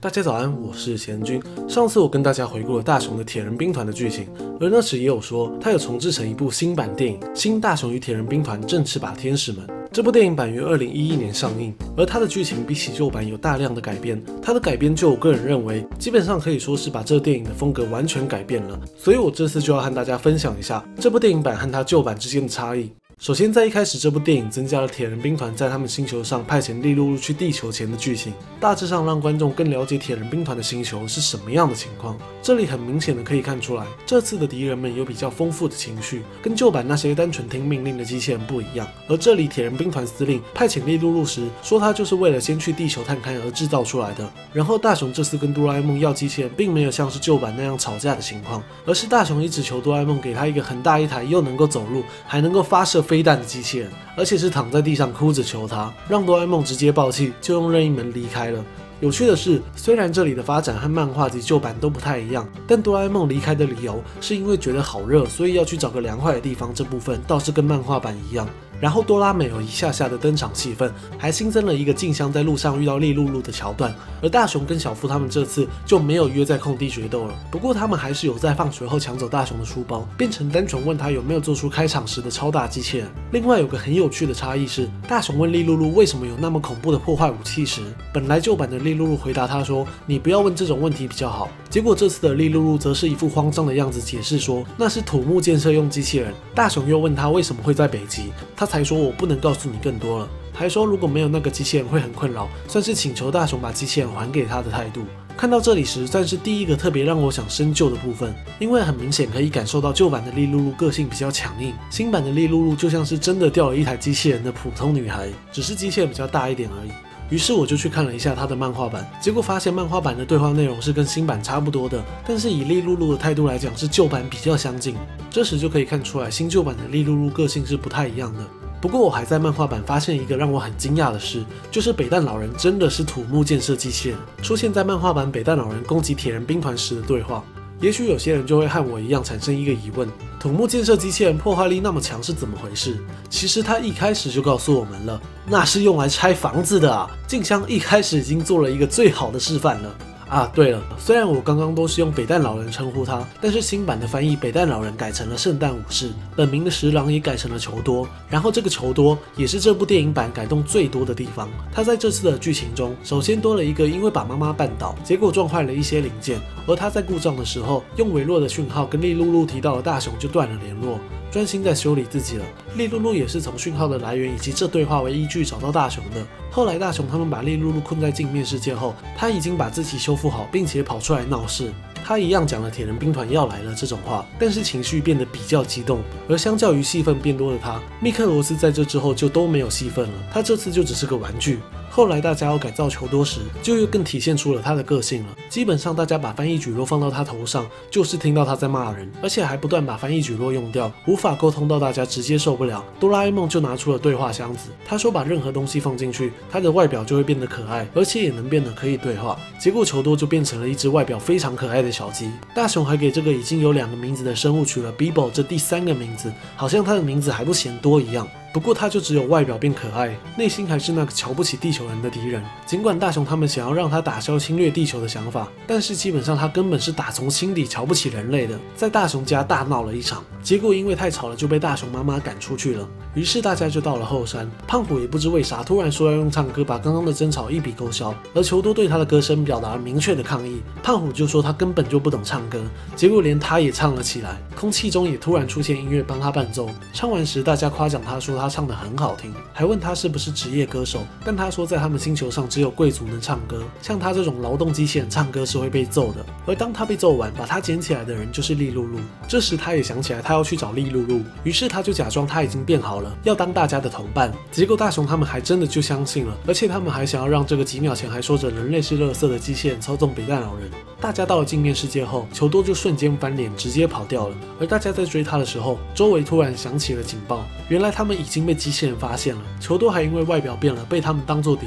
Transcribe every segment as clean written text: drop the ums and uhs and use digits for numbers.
大家早安，我是贤君。上次我跟大家回顾了大雄的铁人兵团的剧情，而那时也有说他有重制成一部新版电影《新大雄与铁人兵团正翅膀天使们》。这部电影版于2011年上映，而它的剧情比起旧版有大量的改变。它的改编就我个人认为，基本上可以说是把这电影的风格完全改变了。所以我这次就要和大家分享一下这部电影版和它旧版之间的差异。首先，在一开始，这部电影增加了铁人兵团在他们星球上派遣利露露去地球前的剧情，大致上让观众更了解铁人兵团的星球是什么样的情况。这里很明显的可以看出来，这次的敌人们有比较丰富的情绪，跟旧版那些单纯听命令的机器人不一样。而这里铁人兵团司令派遣利露露时，说他就是为了先去地球探勘而制造出来的。然后大雄这次跟哆啦 A 梦要机器人，并没有像是旧版那样吵架的情况，而是大雄一直求哆啦 A 梦给他一个很大一台又能够走路，还能够发射飞弹的机器人，而且是躺在地上哭着求他，让哆啦 A 梦直接爆气，就用任意门离开了。有趣的是，虽然这里的发展和漫画及旧版都不太一样，但哆啦 A 梦离开的理由是因为觉得好热，所以要去找个凉快的地方，这部分倒是跟漫画版一样。然后哆啦美有一下下的登场戏份，还新增了一个静香在路上遇到利露露的桥段。而大雄跟小夫他们这次就没有约在空地决斗了，不过他们还是有在放学后抢走大雄的书包，变成单纯问他有没有做出开场时的超大机器人。另外有个很有趣的差异是，大雄问利露露为什么有那么恐怖的破坏武器时，本来旧版的利露露回答他说你不要问这种问题比较好，结果这次的利露露则是一副慌张的样子解释说那是土木建设用机器人。大雄又问他为什么会在北极，他才说我不能告诉你更多了，还说如果没有那个机器人会很困扰，算是请求大雄把机器人还给他的态度。看到这里时，算是第一个特别让我想深究的部分，因为很明显可以感受到旧版的利露露个性比较强硬，新版的利露露就像是真的掉了一台机器人的普通女孩，只是机器人比较大一点而已。于是我就去看了一下他的漫画版，结果发现漫画版的对话内容是跟新版差不多的，但是以利露露的态度来讲是旧版比较相近。这时就可以看出来新旧版的利露露个性是不太一样的。不过我还在漫画版发现一个让我很惊讶的事，就是北蛋老人真的是土木建设机器人，出现在漫画版北蛋老人攻击铁人兵团时的对话。也许有些人就会和我一样产生一个疑问，土木建设机器人破坏力那么强是怎么回事？其实他一开始就告诉我们了，那是用来拆房子的啊！静香一开始已经做了一个最好的示范了。啊，对了，虽然我刚刚都是用北蛋老人称呼他，但是新版的翻译北蛋老人改成了圣诞武士，本名的十郎也改成了球多。然后这个球多也是这部电影版改动最多的地方，他在这次的剧情中，首先多了一个因为把妈妈绊倒，结果撞坏了一些零件，而他在故障的时候用微弱的讯号跟利露露提到了大雄，就断了联络，专心在修理自己了。利露露也是从讯号的来源以及这对话为依据找到大雄的。后来大雄他们把利露露困在镜面世界后，他已经把自己修复好，并且跑出来闹事。他一样讲了铁人兵团要来了这种话，但是情绪变得比较激动。而相较于戏份变多的他，密克罗斯在这之后就都没有戏份了，他这次就只是个玩具。后来大家要改造球多时，就又更体现出了他的个性了。基本上大家把翻译举落放到他头上，就是听到他在骂人，而且还不断把翻译举落用掉，无法沟通到大家直接受不了。哆啦 A 梦就拿出了对话箱子，他说把任何东西放进去，它的外表就会变得可爱，而且也能变得可以对话。结果球多就变成了一只外表非常可爱的小鸡。大雄还给这个已经有2个名字的生物取了 Bibo 这第3个名字，好像他的名字还不嫌多一样。不过他就只有外表变可爱，内心还是那个瞧不起地球人的敌人。尽管大雄他们想要让他打消侵略地球的想法，但是基本上他根本是打从心底瞧不起人类的，在大雄家大闹了一场，结果因为太吵了就被大雄妈妈赶出去了。于是大家就到了后山，胖虎也不知为啥突然说要用唱歌把刚刚的争吵一笔勾销，而球多对他的歌声表达了明确的抗议，胖虎就说他根本就不懂唱歌，结果连他也唱了起来，空气中也突然出现音乐帮他伴奏。唱完时大家夸奖他说他唱得很好听，还问他是不是职业歌手，但他说在他们星球上只有贵族能唱歌，像他这种劳动机器人唱歌是会被揍的。而当他被揍完，把他捡起来的人就是利露露。这时他也想起来他要去找利露露，于是他就假装他已经变好了，要当大家的同伴。结果大雄他们还真的就相信了，而且他们还想要让这个几秒前还说着人类是垃圾的机器人操纵北蛋老人。大家到了镜面世界后，球多就瞬间翻脸，直接跑掉了。而大家在追他的时候，周围突然响起了警报，原来他们已经被机器人发现了。球多还因为外表变了，被他们当作敌人。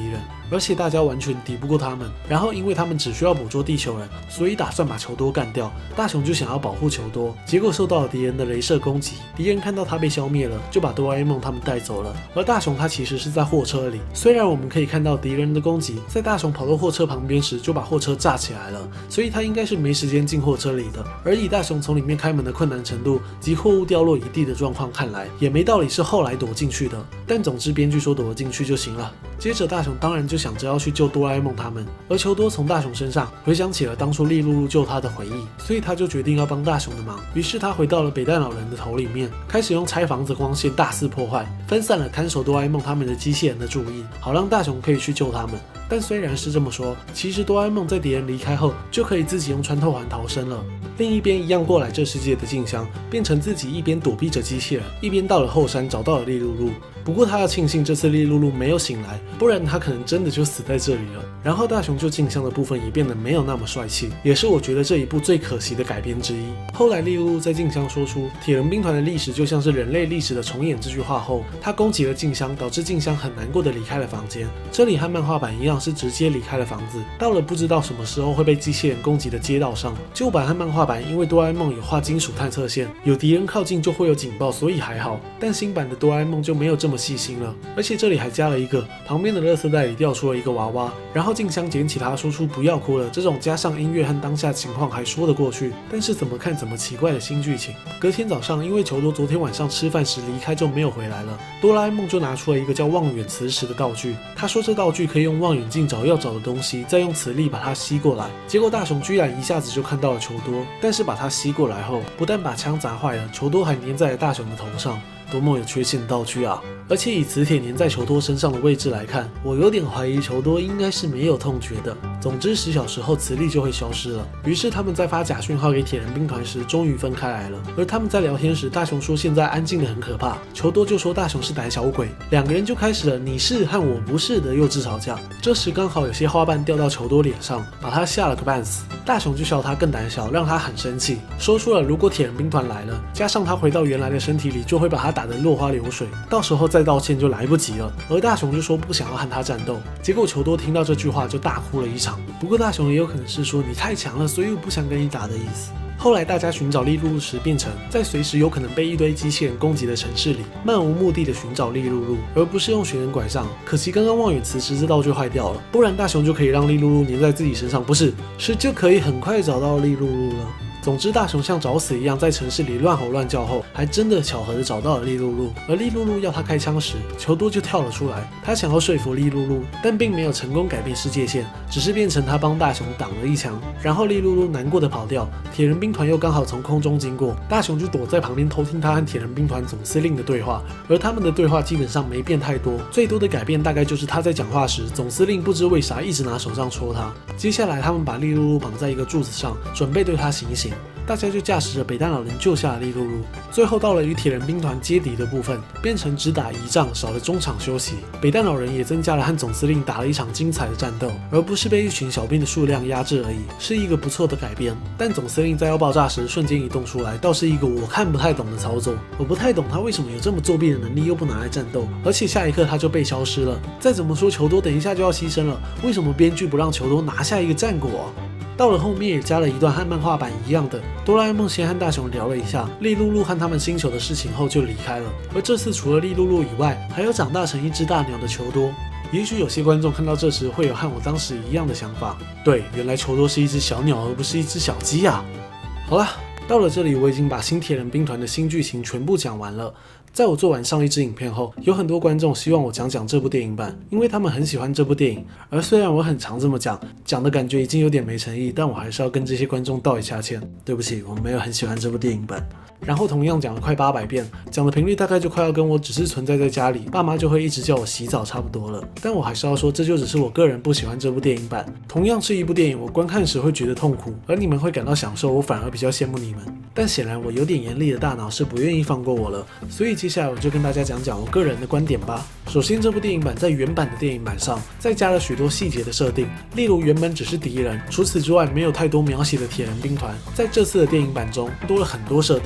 而且大家完全敌不过他们。然后因为他们只需要捕捉地球人，所以打算把球多干掉。大雄就想要保护球多，结果受到了敌人的雷射攻击。敌人看到他被消灭了，就把哆啦 A 梦他们带走了。而大雄他其实是在货车里，虽然我们可以看到敌人的攻击，在大雄跑到货车旁边时就把货车炸起来了，所以他应该是没时间进货车里的。而以大雄从里面开门的困难程度及货物掉落一地的状况看来，也没道理是后来躲进去的。但总之编剧说躲进去就行了。接着大雄当然就想着要去救哆啦 A 梦他们，而球多从大雄身上回想起了当初利露露救他的回忆，所以他就决定要帮大雄的忙。于是他回到了北蛋老人的头里面，开始用拆房子光线大肆破坏，分散了看守哆啦 A 梦他们的机器人的注意，好让大雄可以去救他们。但虽然是这么说，其实哆啦 A 梦在敌人离开后就可以自己用穿透环逃生了。另一边一样过来这世界的静香，变成自己一边躲避着机器人，一边到了后山找到了利露露。不过他要庆幸这次利露露没有醒来，不然他可能真的就死在这里了。然后大雄救静香的部分也变得没有那么帅气，也是我觉得这一部最可惜的改编之一。后来利露露在静香说出铁人兵团的历史就像是人类历史的重演这句话后，他攻击了静香，导致静香很难过的离开了房间。这里和漫画版一样是直接离开了房子，到了不知道什么时候会被机器人攻击的街道上。旧版和漫画版因为哆啦 A 梦有画金属探测线，有敌人靠近就会有警报，所以还好。但新版的哆啦 A 梦就没有这么细心了，而且这里还加了一个旁边的垃圾袋里掉出了一个娃娃，然后静香捡起它说出不要哭了，这种加上音乐和当下情况还说得过去，但是怎么看怎么奇怪的新剧情。隔天早上，因为球多昨天晚上吃饭时离开就没有回来了，哆啦 A 梦就拿出了一个叫望远磁石的道具，他说这道具可以用望远镜找要找的东西，再用磁力把它吸过来。结果大雄居然一下子就看到了球多，但是把它吸过来后，不但把枪砸坏了，球多还粘在了大雄的头上。多么有缺陷的道具啊！而且以磁铁粘在球多身上的位置来看，我有点怀疑球多应该是没有痛觉的。总之10小时后磁力就会消失了。于是他们在发假讯号给铁人兵团时，终于分开来了。而他们在聊天时，大雄说现在安静的很可怕，球多就说大雄是胆小鬼，两个人就开始了你是和我不是的幼稚吵架。这时刚好有些花瓣掉到球多脸上，把他吓了个半死。大雄就笑他更胆小，让他很生气，说出了如果铁人兵团来了，加上他回到原来的身体里，就会把他打得落花流水，到时候再道歉就来不及了。而大雄就说不想要和他战斗，结果球多听到这句话就大哭了一场。不过大雄也有可能是说你太强了，所以我不想跟你打的意思。后来大家寻找利露露时，变成在随时有可能被一堆机器人攻击的城市里，漫无目的的寻找利露露，而不是用寻人拐杖。可惜刚刚望远磁石这道具坏掉了，不然大雄就可以让利露露粘在自己身上，不是，是就可以很快找到利露露了。总之，大雄像找死一样在城市里乱吼乱叫后，还真的巧合的找到了利露露。而利露露要他开枪时，球多就跳了出来，他想要说服利露露，但并没有成功改变世界线，只是变成他帮大雄挡了一枪。然后利露露难过的跑掉，铁人兵团又刚好从空中经过，大雄就躲在旁边偷听他和铁人兵团总司令的对话。而他们的对话基本上没变太多，最多的改变大概就是他在讲话时，总司令不知为啥一直拿手杖戳他。接下来他们把利露露绑在一个柱子上，准备对他行刑。大家就驾驶着北蛋老人救下了利露露。最后到了与铁人兵团接敌的部分，变成只打1仗，少了中场休息。北蛋老人也增加了和总司令打了一场精彩的战斗，而不是被一群小兵的数量压制而已，是一个不错的改编。但总司令在要爆炸时瞬间移动出来，倒是一个我看不太懂的操作。我不太懂他为什么有这么作弊的能力，又不拿来战斗，而且下一刻他就被消失了。再怎么说球多等一下就要牺牲了，为什么编剧不让球多拿下一个战果啊？到了后面也加了一段和漫画版一样的，哆啦 A 梦先和大雄聊了一下利露露和他们星球的事情后就离开了。而这次除了利露露以外，还有长大成一只大鸟的球多。也许有些观众看到这时会有和我当时一样的想法，对，原来球多是一只小鸟而不是一只小鸡啊。好了，到了这里我已经把新铁人兵团的新剧情全部讲完了。在我做完上一支影片后，有很多观众希望我讲这部电影版，因为他们很喜欢这部电影。而虽然我很常这么讲的感觉已经有点没诚意，但我还是要跟这些观众道一下歉。对不起，我没有很喜欢这部电影版。然后同样讲了快800遍，讲的频率大概就快要跟我只是存在在家里，爸妈就会一直叫我洗澡差不多了。但我还是要说，这就只是我个人不喜欢这部电影版。同样是一部电影，我观看时会觉得痛苦，而你们会感到享受，我反而比较羡慕你们。但显然我有点严厉的大脑是不愿意放过我了，所以接下来我就跟大家讲讲我个人的观点吧。首先，这部电影版在原版的电影版上再加了许多细节的设定，例如原本只是敌人，除此之外没有太多描写的铁人兵团，在这次的电影版中多了很多设定。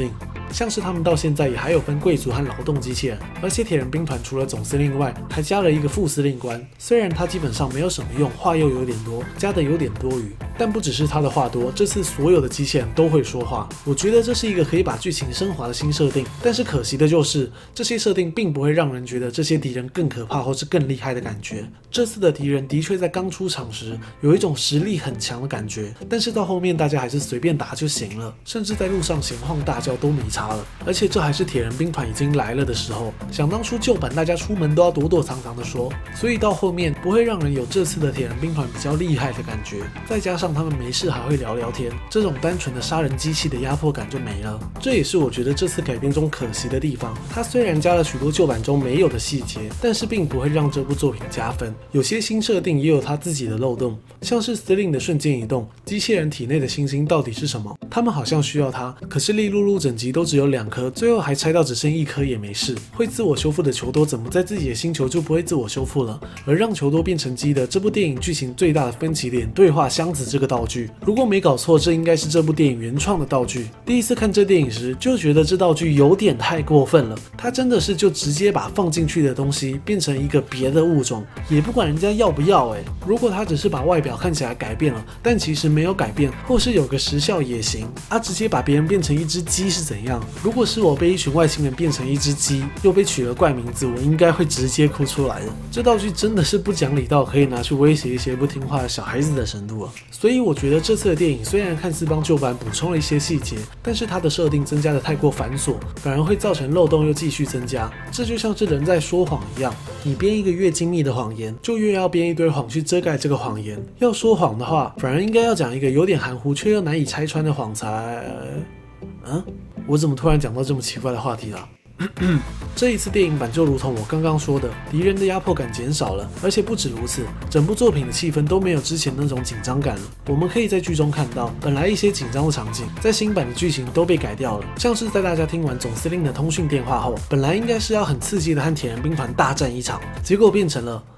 像是他们到现在也还有分贵族和劳动机器人，而且铁人兵团除了总司令外，还加了一个副司令官。虽然他基本上没有什么用，话又有点多，加的有点多余，但不只是他的话多，这次所有的机器人都会说话。我觉得这是一个可以把剧情升华的新设定，但是可惜的就是这些设定并不会让人觉得这些敌人更可怕或是更厉害的感觉。这次的敌人的确在刚出场时有一种实力很强的感觉，但是到后面大家还是随便打就行了，甚至在路上闲晃大叫都没差了。而且这还是铁人兵团已经来了的时候，想当初旧版大家出门都要躲躲藏藏的说，所以到后面不会让人有这次的铁人兵团比较厉害的感觉。再加上他们没事还会聊聊天，这种单纯的杀人机器的压迫感就没了。这也是我觉得这次改编中可惜的地方，它虽然加了许多旧版中没有的细节，但是并不会让这部作品加分。有些新设定也有它自己的漏洞，像是司令的瞬间移动，机器人体内的星星到底是什么？他们好像需要它，可是利露露整集都只有2颗，最后还拆到只剩1颗也没事。会自我修复的球多怎么在自己的星球就不会自我修复了？而让球多变成鸡的这部电影剧情最大的分歧点，对话箱子这个道具。如果没搞错，这应该是这部电影原创的道具。第一次看这电影时就觉得这道具有点太过分了，它真的是就直接把放进去的东西变成一个别的物种，也不管人家要不要如果它只是把外表看起来改变了，但其实没有改变，或是有个时效也行。直接把别人变成一只鸡是怎样？如果是我被一群外星人变成一只鸡，又被取了怪名字，我应该会直接哭出来的。这道具真的是不讲理到可以拿去威胁一些不听话的小孩子的程度啊！所以我觉得这次的电影虽然看似帮旧版补充了一些细节，但是它的设定增加的太过繁琐，反而会造成漏洞又继续增加。这就像是人在说谎一样，你编一个越精密的谎言，就越要编一堆谎去遮盖这个谎言。要说谎的话，反而应该要讲一个有点含糊却又难以拆穿的谎才。我怎么突然讲到这么奇怪的话题了？这一次电影版就如同我刚刚说的，敌人的压迫感减少了，而且不止如此，整部作品的气氛都没有之前那种紧张感了。我们可以在剧中看到，本来一些紧张的场景，在新版的剧情都被改掉了。像是在大家听完总司令的通讯电话后，本来应该是要很刺激的和铁人兵团大战一场，结果变成了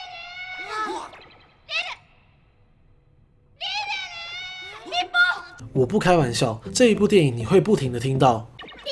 我不开玩笑，这一部电影你会不停的听到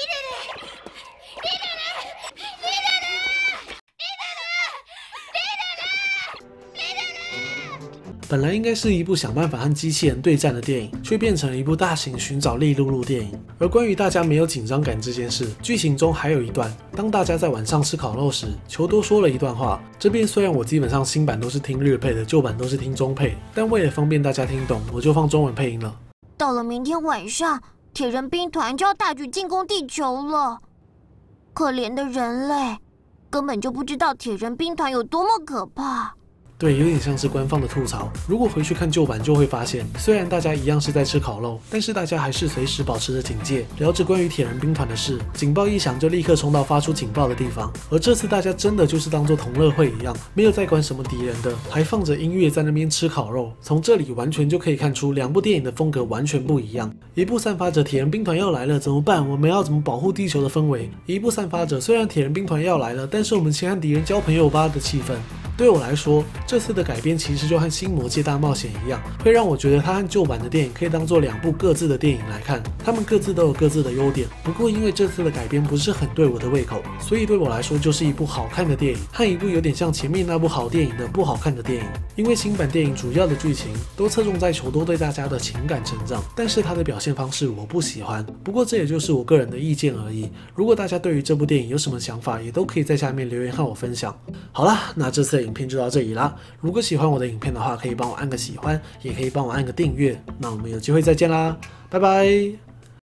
本来应该是一部想办法和机器人对战的电影，却变成了一部大型寻找利露露电影。而关于大家没有紧张感这件事，剧情中还有一段，当大家在晚上吃烤肉时，球多说了一段话。这边虽然我基本上新版都是听日配的，旧版都是听中配，但为了方便大家听懂，我就放中文配音了。 到了明天晚上，铁人兵团就要大举进攻地球了。可怜的人类，根本就不知道铁人兵团有多么可怕。 对，有点像是官方的吐槽。如果回去看旧版，就会发现，虽然大家一样是在吃烤肉，但是大家还是随时保持着警戒，聊着关于铁人兵团的事。警报一响，就立刻冲到发出警报的地方。而这次大家真的就是当作同乐会一样，没有在管什么敌人的，还放着音乐在那边吃烤肉。从这里完全就可以看出，两部电影的风格完全不一样。一部散发着铁人兵团要来了怎么办，我们要怎么保护地球的氛围；一部散发着虽然铁人兵团要来了，但是我们先和敌人交朋友吧的气氛。对我来说，这次的改编其实就和《新魔界大冒险》一样，会让我觉得它和旧版的电影可以当做2部各自的电影来看，它们各自都有各自的优点。不过因为这次的改编不是很对我的胃口，所以对我来说就是一部好看的电影，和一部有点像前面那部好电影的不好看的电影。因为新版电影主要的剧情都侧重在球多对大家的情感成长，但是它的表现方式我不喜欢。不过这也就是我个人的意见而已。如果大家对于这部电影有什么想法，也都可以在下面留言和我分享。好啦，那这次的影片就到这里啦。如果喜欢我的影片的话，可以帮我按个喜欢，也可以帮我按个订阅。那我们有机会再见啦，拜拜。